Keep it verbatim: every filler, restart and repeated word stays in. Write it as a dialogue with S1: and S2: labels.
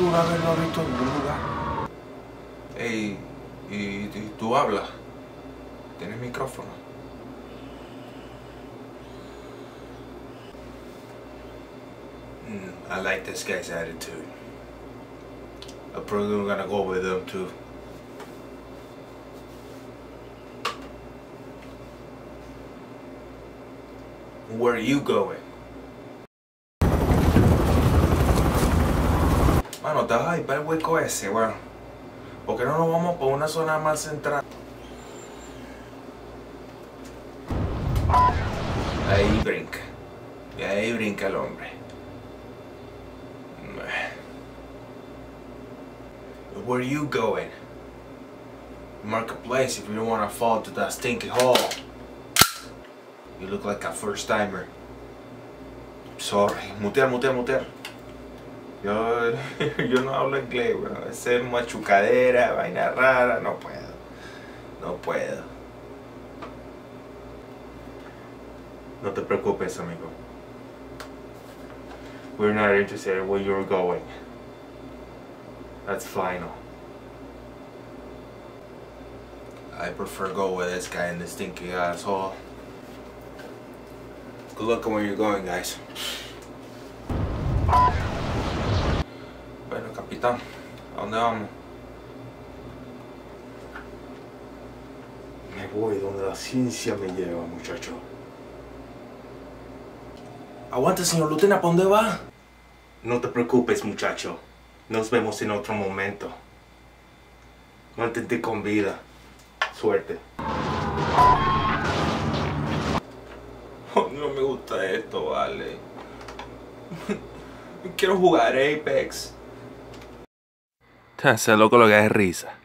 S1: alguna vez lo has visto en ningún lugar. Ey, y, y tú hablas. ¿Tienes micrófono? Mm, I like this guy's attitude. I'm probably gonna go with him too. Where are you going? Mano, te vas a ir para el hueco ese, weón. ¿Por qué no nos vamos por una zona más central? Ahí brinca. Y ahí brinca el hombre. Where are you going? Marketplace if you don't want to fall to that stinky hole. You look like a first timer. Sorry. Mutear, mutear, mutear. Yo, yo no hablo inglés, bro. Ese es machucadera, vaina rara. No puedo. No puedo. No te preocupes, amigo. We're not interested in where you're going. That's final. I prefer go with this guy in the stinky asshole. Good luck on where you're going, guys. Bueno, capitán, ¿a dónde vamos? Me voy donde la ciencia me lleva, muchacho. Aguante, señor Lutena, ¿para dónde va? No te preocupes, muchacho. Nos vemos en otro momento. Mantente con vida. Suerte. Oh, no me gusta esto, vale. Quiero jugar Apex. Ese loco lo que es risa.